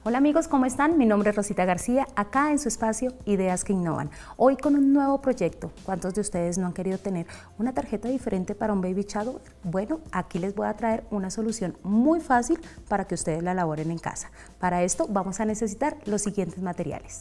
Hola amigos, ¿cómo están? Mi nombre es Rosita García, acá en su espacio Ideas que Innovan. Hoy con un nuevo proyecto. ¿Cuántos de ustedes no han querido tener una tarjeta diferente para un baby shower? Bueno, aquí les voy a traer una solución muy fácil para que ustedes la elaboren en casa. Para esto vamos a necesitar los siguientes materiales.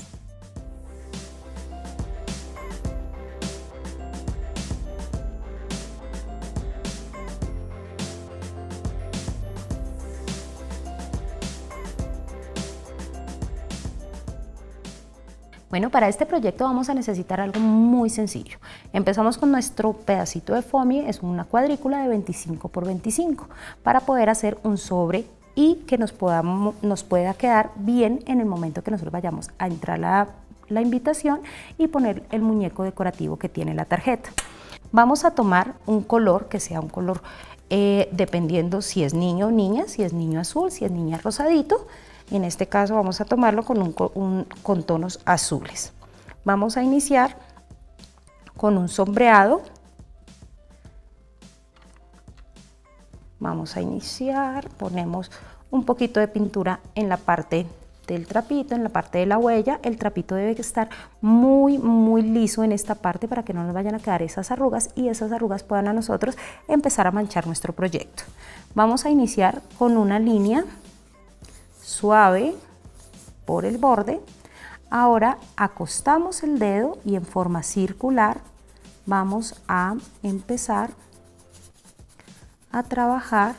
Bueno, para este proyecto vamos a necesitar algo muy sencillo. Empezamos con nuestro pedacito de foamy, es una cuadrícula de 25 por 25, para poder hacer un sobre y que nos pueda quedar bien en el momento que nosotros vayamos a entrar la invitación y poner el muñeco decorativo que tiene la tarjeta. Vamos a tomar un color que sea un color, dependiendo si es niño o niña, si es niño azul, si es niña rosadito. En este caso vamos a tomarlo con tonos azules. Vamos a iniciar con un sombreado. Vamos a iniciar, ponemos un poquito de pintura en la parte del trapito, en la parte de la huella. El trapito debe estar muy liso en esta parte para que no nos vayan a quedar esas arrugas y esas arrugas puedan a nosotros empezar a manchar nuestro proyecto. Vamos a iniciar con una línea suave por el borde. Ahora acostamos el dedo y en forma circular vamos a empezar a trabajar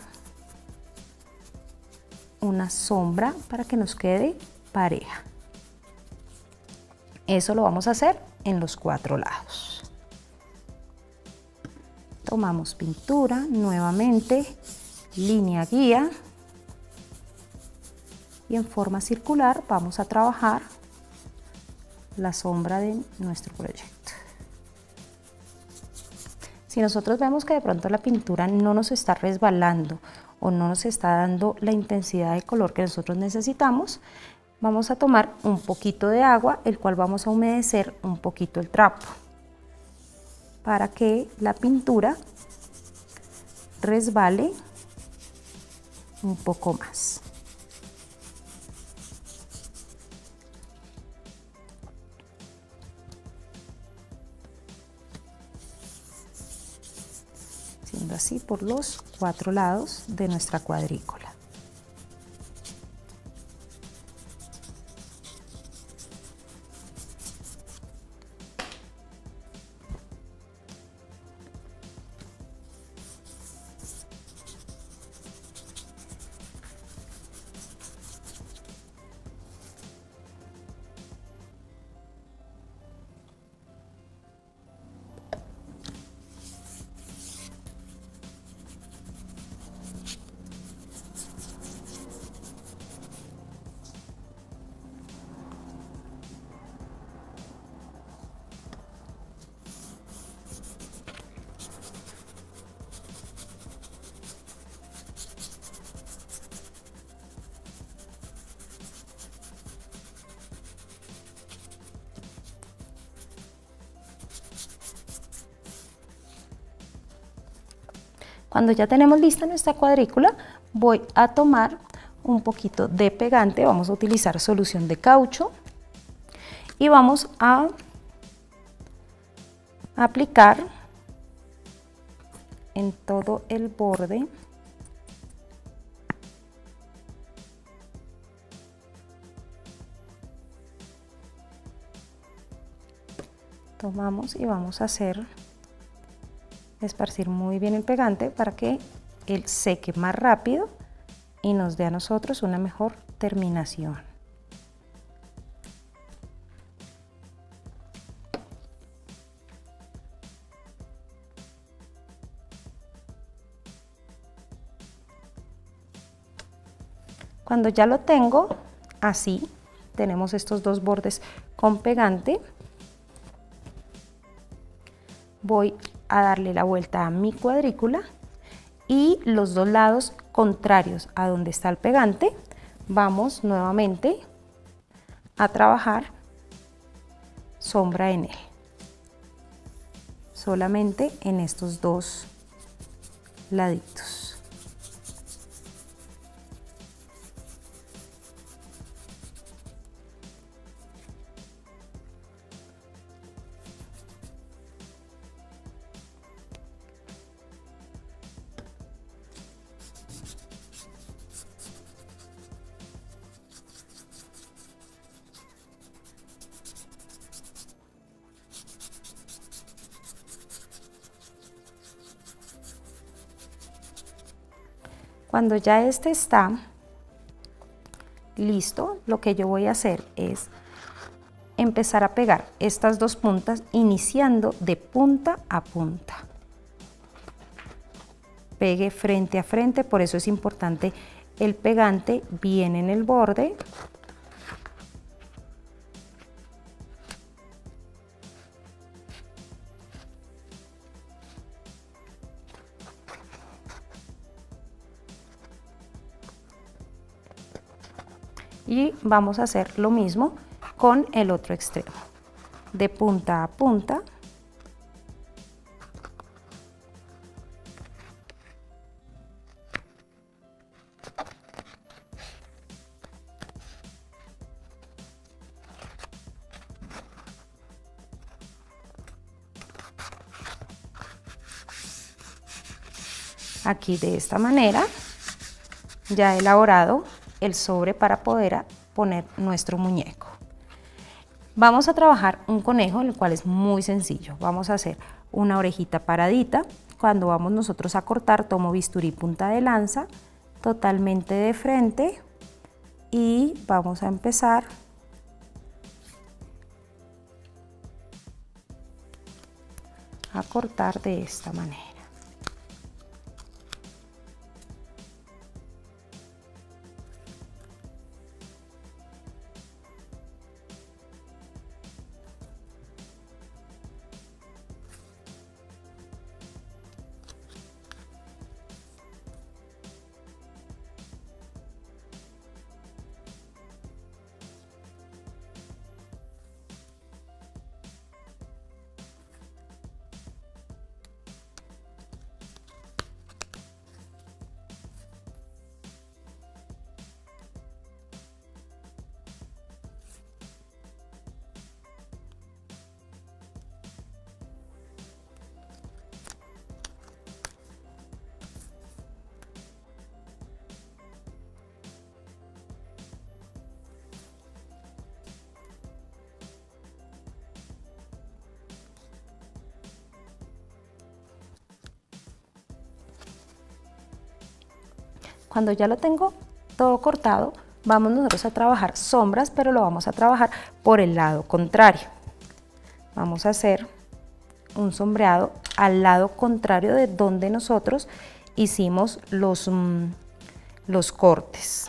una sombra para que nos quede pareja. Eso lo vamos a hacer en los 4 lados. Tomamos pintura nuevamente, línea guía, y en forma circular vamos a trabajar la sombra de nuestro proyecto. Si nosotros vemos que de pronto la pintura no nos está resbalando o no nos está dando la intensidad de color que nosotros necesitamos, vamos a tomar un poquito de agua, el cual vamos a humedecer un poquito el trapo para que la pintura resbale un poco más. Así por los 4 lados de nuestra cuadrícula. Cuando ya tenemos lista nuestra cuadrícula, voy a tomar un poquito de pegante, vamos a utilizar solución de caucho y vamos a aplicar en todo el borde . Tomamos y vamos a esparcir muy bien el pegante para que él seque más rápido y nos dé a nosotros una mejor terminación. Cuando ya lo tengo así, tenemos estos dos bordes con pegante, voy a darle la vuelta a mi cuadrícula y los 2 lados contrarios a donde está el pegante vamos nuevamente a trabajar sombra en él, solamente en estos 2 laditos. Cuando ya este está listo, lo que yo voy a hacer es empezar a pegar estas dos puntas iniciando de punta a punta. Pegue frente a frente, por eso es importante el pegante bien en el borde. Y vamos a hacer lo mismo con el otro extremo, de punta a punta. Aquí de esta manera ya he elaborado el sobre para poder poner nuestro muñeco. Vamos a trabajar un conejo, el cual es muy sencillo. Vamos a hacer una orejita paradita. Cuando vamos nosotros a cortar, tomo bisturí punta de lanza totalmente de frente y vamos a empezar a cortar de esta manera. Cuando ya lo tengo todo cortado, vamos nosotros a trabajar sombras, pero lo vamos a trabajar por el lado contrario. Vamos a hacer un sombreado al lado contrario de donde nosotros hicimos los cortes.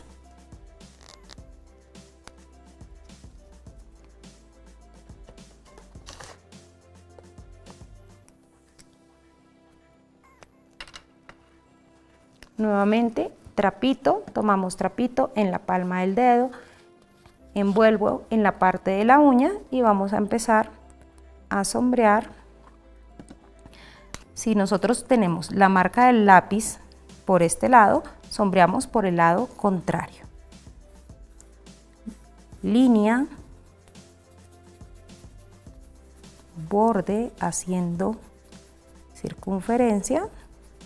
Nuevamente, trapito, tomamos trapito en la palma del dedo, envuelvo en la parte de la uña y vamos a empezar a sombrear. Si nosotros tenemos la marca del lápiz por este lado, sombreamos por el lado contrario. Línea, borde haciendo circunferencia.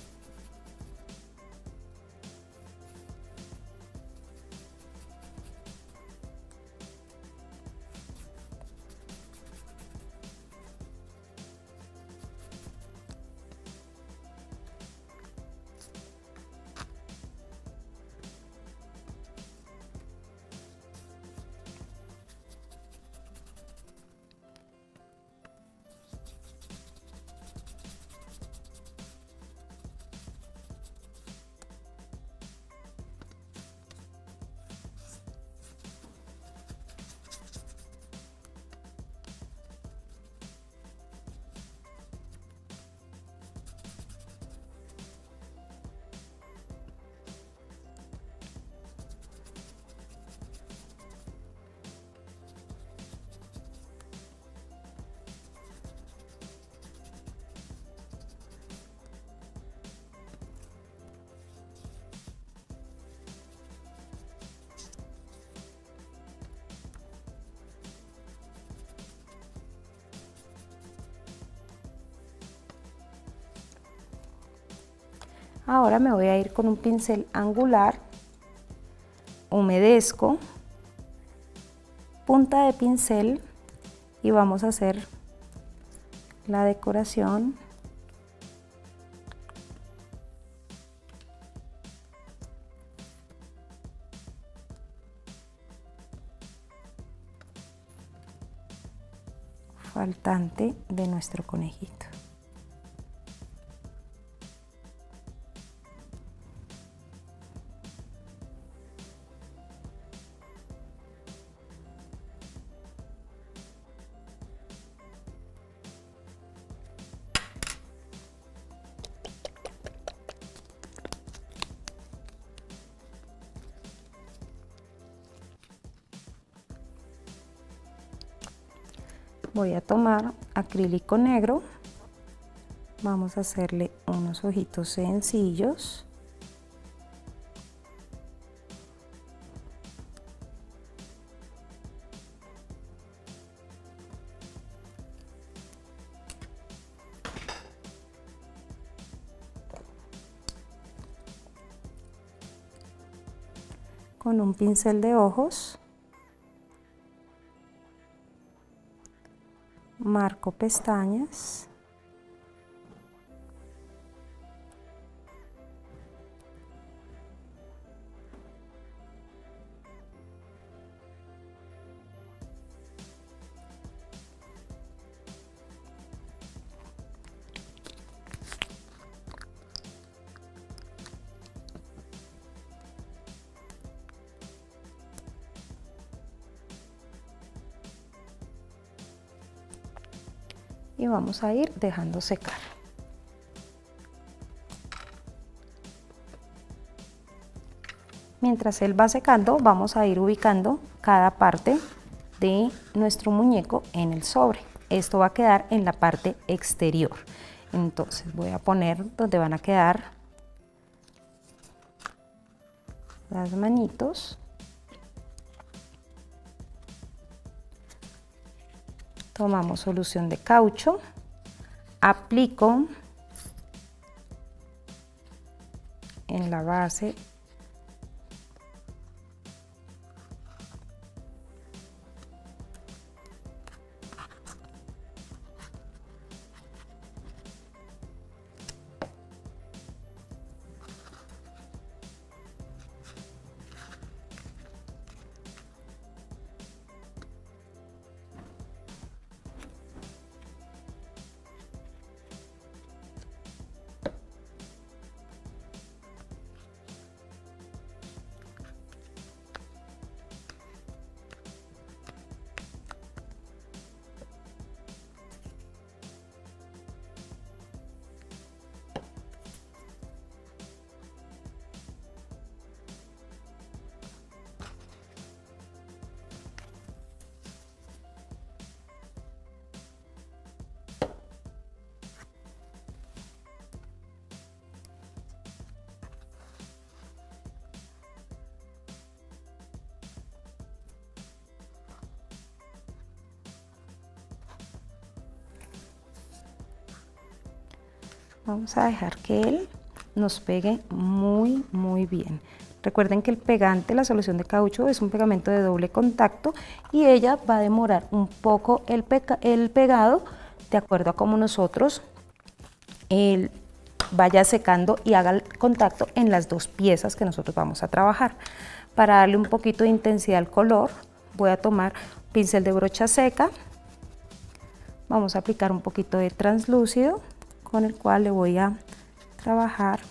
Ahora me voy a ir con un pincel angular, humedezco, punta de pincel y vamos a hacer la decoración. faltante de nuestro conejito. Voy a tomar acrílico negro, vamos a hacerle unos ojitos sencillos. Con un pincel de ojos marco pestañas y vamos a ir dejando secar. Mientras él va secando, vamos a ir ubicando cada parte de nuestro muñeco en el sobre. Esto va a quedar en la parte exterior. Entonces voy a poner donde van a quedar las manitos. Tomamos solución de caucho, aplico en la base Vamos a dejar que él nos pegue muy bien. Recuerden que el pegante, la solución de caucho, es un pegamento de doble contacto y ella va a demorar un poco el pegado de acuerdo a cómo nosotros vaya secando y haga el contacto en las dos piezas que nosotros vamos a trabajar. Para darle un poquito de intensidad al color, voy a tomar pincel de brocha seca, vamos a aplicar un poquito de translúcido, con el cual le voy a trabajar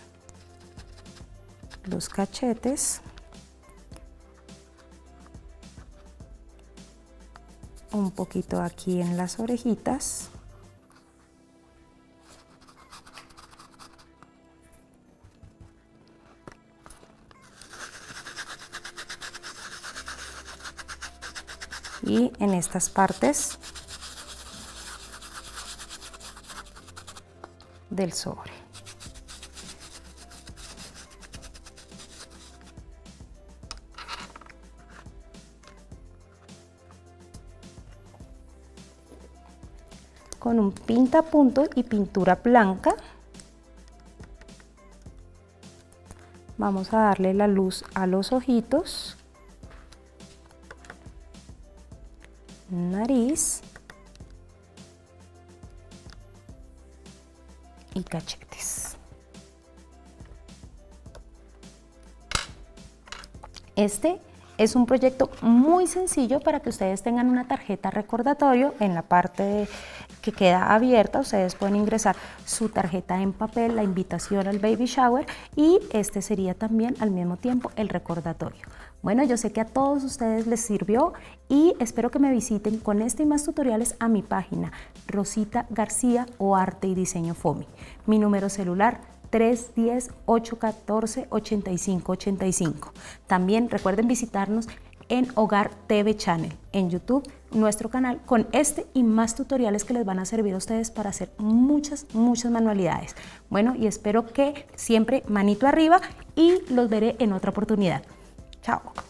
los cachetes, un poquito aquí en las orejitas, y en estas partes del sobre. Con un pintapunto y pintura blanca vamos a darle la luz a los ojitos, nariz y cachetes. Este Es un proyecto muy sencillo para que ustedes tengan una tarjeta recordatorio en la parte que queda abierta. Ustedes pueden ingresar su tarjeta en papel, la invitación al baby shower, y este sería también al mismo tiempo el recordatorio. Bueno, yo sé que a todos ustedes les sirvió y espero que me visiten con este y más tutoriales a mi página Rosita García o Arte y Diseño FOMI. Mi número celular 310-814-8585. También recuerden visitarnos en Hogar TV Channel, en YouTube, nuestro canal, con este y más tutoriales que les van a servir a ustedes para hacer muchas manualidades. Bueno, y espero que siempre manito arriba y los veré en otra oportunidad. Chao.